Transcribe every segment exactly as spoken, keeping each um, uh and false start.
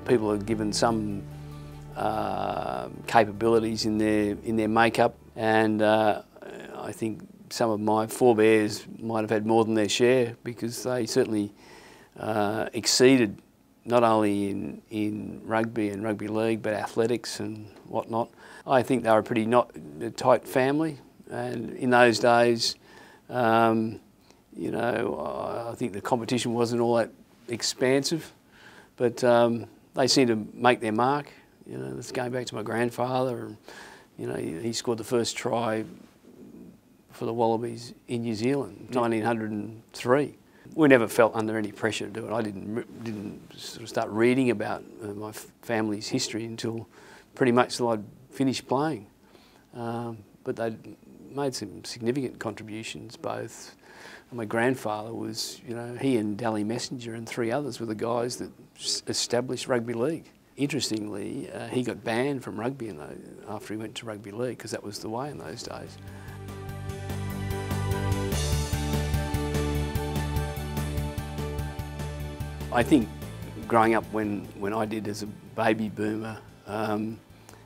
people are given some uh, capabilities in their in their makeup, and uh, I think some of my forebears might have had more than their share, because they certainly uh, exceeded not only in, in rugby and rugby league, but athletics and whatnot. I think they were a pretty not, a tight family, and in those days, um, you know, I think the competition wasn't all that expansive, but um, they seemed to make their mark. You know, it's going back to my grandfather, and, you know, he, he scored the first try for the Wallabies in New Zealand, nineteen oh three. We never felt under any pressure to do it. I didn't didn't sort of start reading about uh, my family's history until pretty much till I'd finished playing. Um, but they made some significant contributions. Both my grandfather was, you know, he and Dally Messenger and three others were the guys that established rugby league. Interestingly, uh, he got banned from rugby in the, after he went to rugby league, because that was the way in those days. I think growing up when, when I did as a baby boomer, um,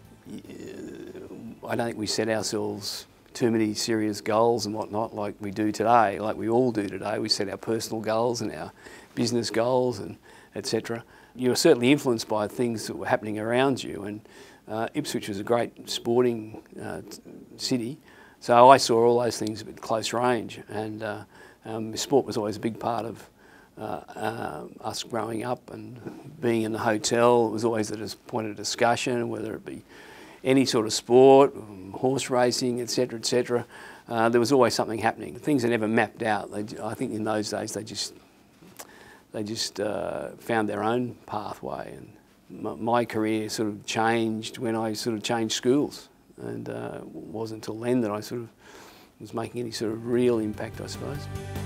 I don't think we set ourselves too many serious goals and whatnot like we do today, like we all do today. We set our personal goals and our business goals and et cetera. You were certainly influenced by things that were happening around you, and uh, Ipswich was a great sporting uh, city, so I saw all those things at close range, and uh, um, sport was always a big part of Uh, uh, us growing up, and being in the hotel, it was always a point of discussion, whether it be any sort of sport, um, horse racing, et cetera, et cetera. Uh, there was always something happening. Things are never mapped out. They, I think in those days they just they just uh, found their own pathway, and my, my career sort of changed when I sort of changed schools, and uh, it wasn't until then that I sort of was making any sort of real impact, I suppose.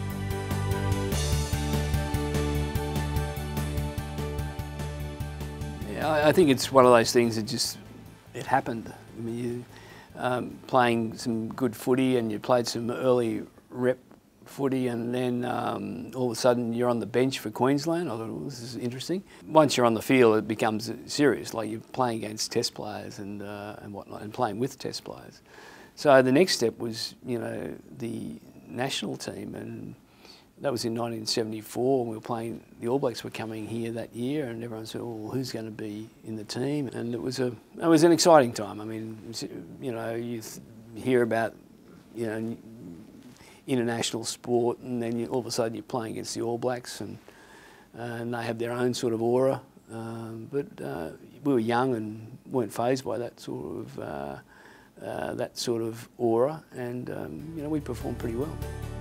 I think it's one of those things that just, it happened. I mean, you um, playing some good footy, and you played some early rep footy, and then um, all of a sudden you're on the bench for Queensland. I thought, well, this is interesting. Once you're on the field, it becomes serious, like you're playing against test players and, uh, and whatnot, and playing with test players. So the next step was, you know, the national team, and that was in nineteen seventy-four. We were playing, the All Blacks were coming here that year, and everyone said, well, who's going to be in the team? And it was a, it was an exciting time. I mean, you know, you hear about, you know, international sport, and then you, all of a sudden you're playing against the All Blacks, and, uh, and they have their own sort of aura. Um, but uh, we were young and weren't fazed by that sort of, uh, uh, that sort of aura, and um, you know, we performed pretty well.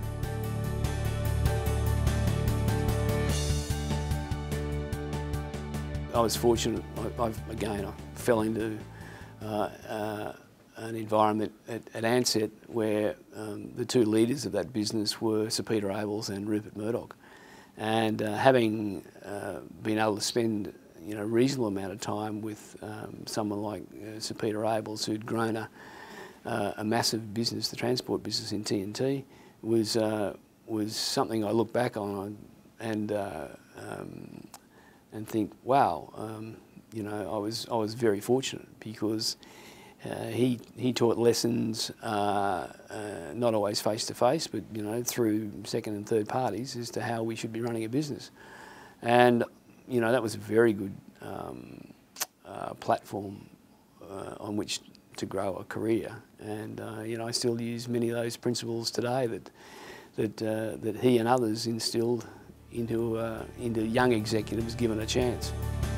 I was fortunate. I, I've, again, I fell into uh, uh, an environment at, at Ansett where um, the two leaders of that business were Sir Peter Abels and Rupert Murdoch, and uh, having uh, been able to spend, you know, a reasonable amount of time with um, someone like uh, Sir Peter Abels, who'd grown a, uh, a massive business, the transport business in T N T, was uh, was something I look back on and. Uh, um, and think, wow, um, you know, I was I was very fortunate, because uh, he he taught lessons uh, uh, not always face to face, but you know, through second and third parties as to how we should be running a business, and you know, that was a very good um, uh, platform uh, on which to grow a career, and uh, you know, I still use many of those principles today that that uh, that he and others instilled into, uh, into young executives given a chance.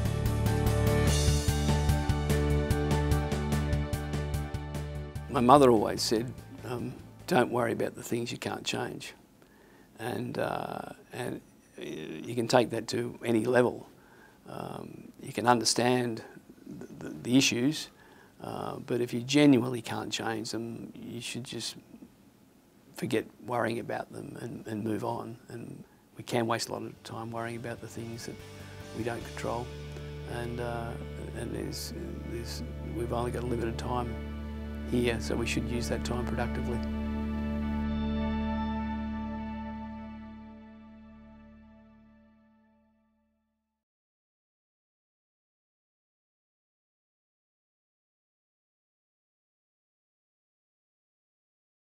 My mother always said, um, don't worry about the things you can't change. And, uh, and you can take that to any level. Um, you can understand the, the, the issues, uh, but if you genuinely can't change them, you should just forget worrying about them and, and move on. And we can waste a lot of time worrying about the things that we don't control, and uh, and there's, there's we've only got a limited time here, so we should use that time productively.